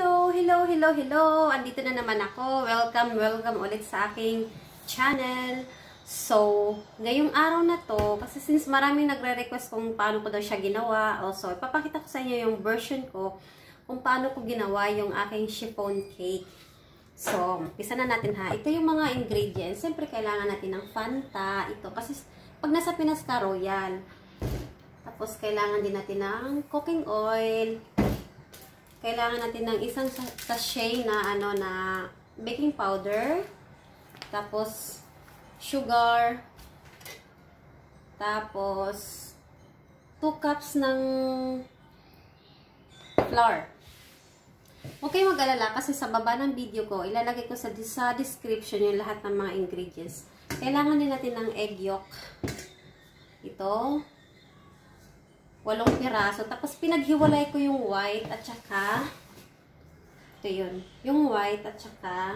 Hello, hello, hello, hello! Andito na naman ako. Welcome, welcome ulit sa aking channel. So, ngayong araw na to, kasi since maraming nagre-request kung paano ko daw siya ginawa, also, ipapakita ko sa inyo yung version ko kung paano ko ginawa yung aking chiffon cake. So, umpisa na natin ha. Ito yung mga ingredients. Siyempre, kailangan natin ng Fanta. Ito, kasi pag nasa Pinas ka, Royal. Tapos, kailangan din natin ng cooking oil. Kailangan natin ng isang sachet na na baking powder. Tapos sugar. Tapos 2 cups ng flour. Huwag kayong mag-alala kasi sa baba ng video ko, ilalagay ko sa description yung lahat ng mga ingredients. Kailangan din natin ng egg yolk. Ito. 8 piraso. Tapos, pinaghiwalay ko yung white at saka ito yun. Yung white at saka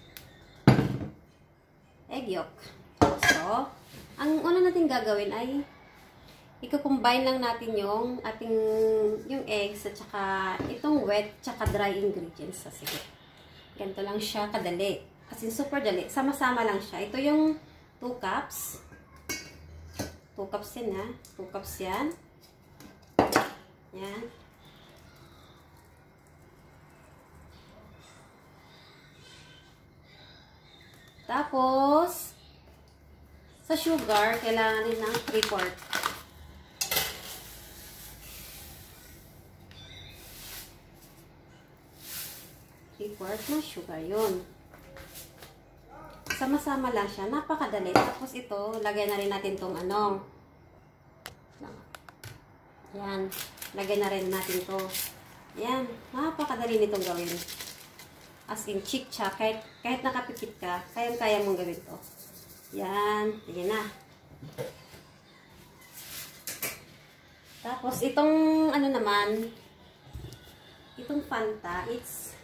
egg yolk. So, ang una natin gagawin ay i-combine lang natin yung yung eggs at saka itong wet at saka dry ingredients. Sige. Ganito lang siya kadali. Kasi super dali. Sama-sama lang siya. Ito yung 2 cups. 2 cups yan ha. 2 cups yan. Yan. Tapos, sa sugar, kailangan din ng 3/4. 3/4 na sugar yun. Sama-sama lang siya. Napakadali. Tapos ito, lagay na rin natin tong yan. Lagay na rin natin to. Yan. Napakadali nitong gawin. As in, chick siya. Kahit nakapikit ka, kayang-kaya mong gawin to. Yan. Yan na. Tapos, itong, naman, itong Fanta, it's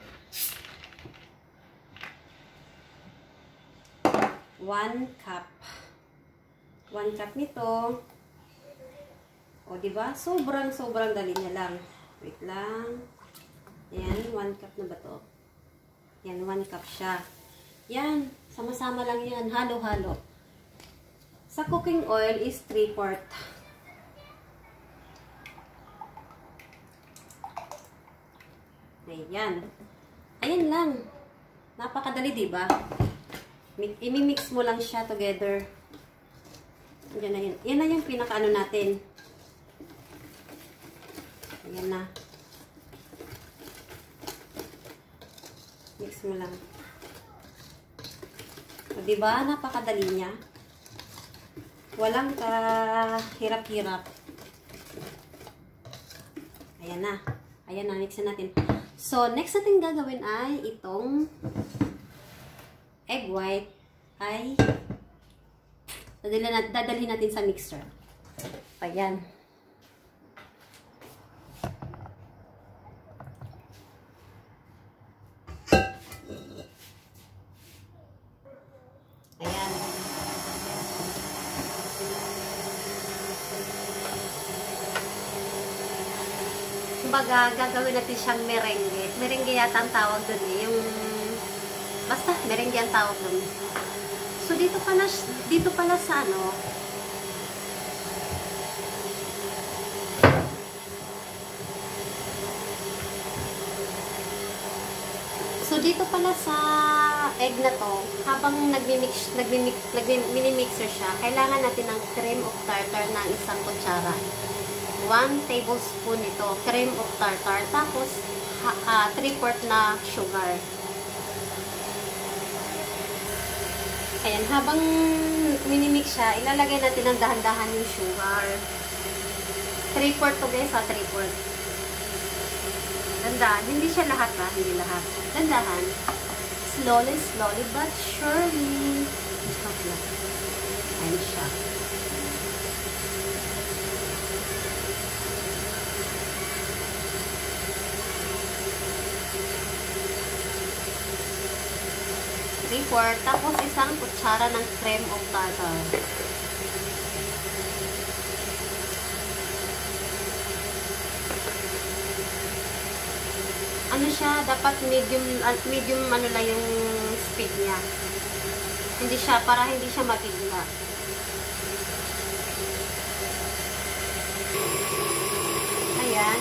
1 cup. 1 cup nito. O, diba? Sobrang dali niya lang. Wait lang. Ayan, 1 cup na ba to? Yan, 1 cup siya. Yan, sama-sama lang yan. Halo-halo. Sa cooking oil is 3/4. Ayan. Ayan lang. Napakadali, diba? I-mix mo lang siya together. Yan na yun. Yan na yung pinaka-ano natin. Ayan na. Mix mo lang. O, diba? Napakadali niya. Walang kahirap-hirap. Ayan na. Ayan na. Mix na natin. So, next natin gagawin ay itong egg white ay dadalhin natin sa mixer. Ayan. Kumbaga, gagawin natin siyang merengue. Merengue yata ang tawag dun eh. Yung, basta, merengue ang tawag dun. So, dito pala sa So, dito pala sa egg na to, habang minimixer siya, kailangan natin ng cream of tartar ng 1 kutsara. 1 tablespoon ito, cream of tartar. Tapos, 3/4 na sugar. Ayan, habang minimix siya, ilalagay natin ng dahan-dahan yung sugar. 3/4 to guys, 3/4. Dandahan. Hindi siya lahat ha, hindi lahat. Dandahan. Slowly, but surely. Ayan siya. Tapos 1 kutsara ng cream of tartar. siya, dapat medium ano lang yung speed niya. Hindi siya, para hindi siya mabigla. Ayan.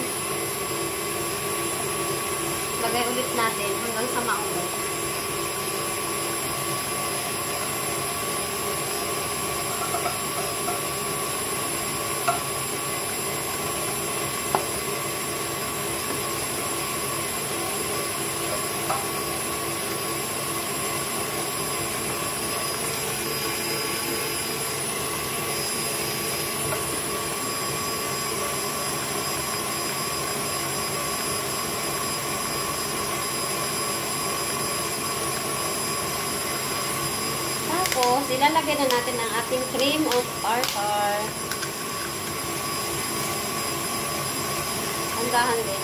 Lagay ulit natin hanggang sa maubos. Tapos, ilalagay na natin ang ating cream of tartar. Handahan din.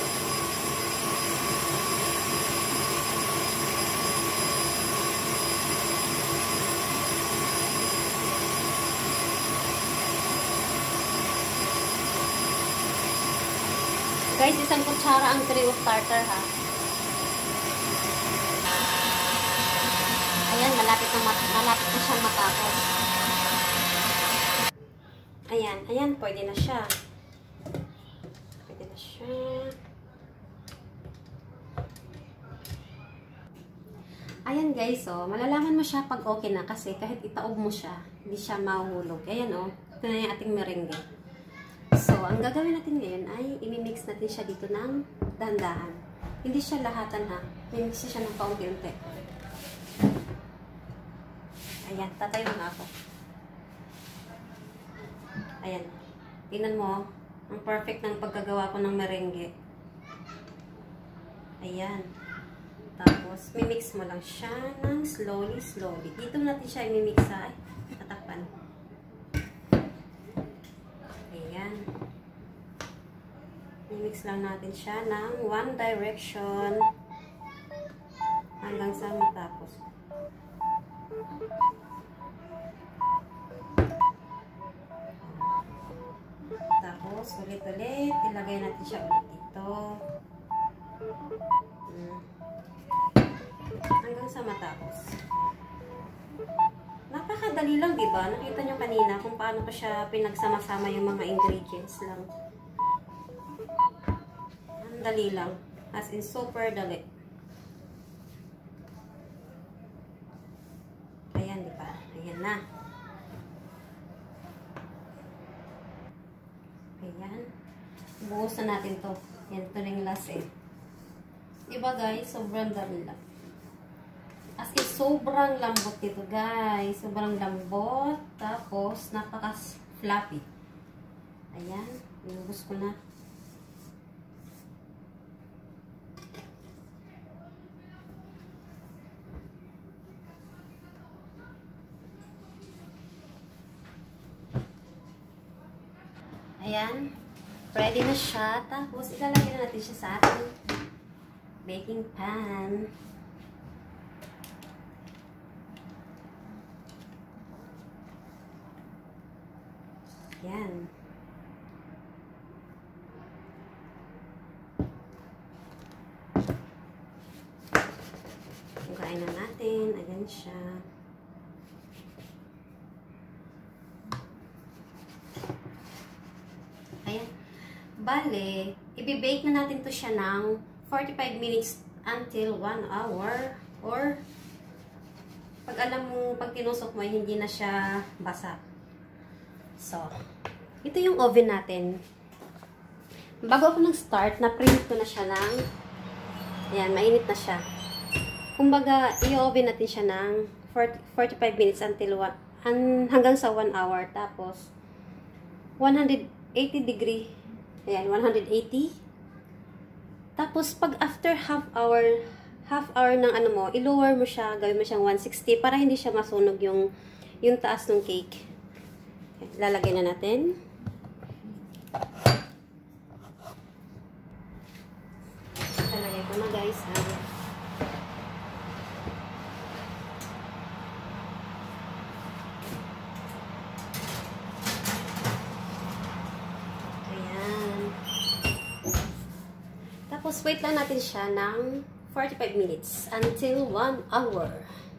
Guys, isang kutsara ang cream of tartar ha. Ayan, malapit na siyang matapos. Ayan, pwede na siya. Pwede na siya. Ayan guys, oh, malalaman mo siya pag okay na kasi kahit itaob mo siya, hindi siya mahuhulog. Ayan oh, ito na yung ating merengue. So, ang gagawin natin ngayon ay imimix natin siya dito ng dahan-dahan. Hindi siya lahatan ha. Imimix siya ng paunti-unti. Ayan, tatayo na ako. Ayan. Tingnan mo, ang perfect ng pagkagawa ko ng merengue. Ayan. Tapos, mimix mo lang siya ng slowly. Dito natin siya imimix ha. Tatakpan. Ayan. Mimix lang natin siya ng one direction hanggang sa matapos. Tapos, ulit-ulit, ilagay natin siya ulit dito. Hanggang sa matapos. Napakadali lang, diba? Nakita nyo kanina kung paano pa siya pinagsama-sama yung mga ingredients lang. Ang dali lang. As in, super dali. Ayan, diba? Ayan na. Ayan. Buhos na natin to. Yan, ito rin last eh. Diba guys? Sobrang dami lang. As in, sobrang lambot dito guys. Sobrang lambot. Tapos, napaka-fluffy. Ayan. Inubos ko na. Ayan. Ready na siya. Tapos, ilalagay na natin siya sa ating baking pan. Ayan. Hugain na natin. Ayan siya. Ayan. Bale, i-bake na natin to siya ng 45 minutes until 1 hour. Or, pag alam mo, pag tinusok mo, hindi na siya basa. So, ito yung oven natin. Bago ako nag-start, na-preheat ko na siya ng, ayan, mainit na siya. Kumbaga, i-oven natin siya ng 45 minutes until hanggang sa 1 hour. Tapos, 180 degree. Ayan, 180. Tapos, pag after half hour ng ano mo, i-lower mo siya, gawin mo siyang 160 para hindi siya masunog yung taas ng cake. Lalagay na natin. Lalagay ko na guys. Ayan. Tapos Tapos wait lang natin siya ng 45 minutes until 1 hour.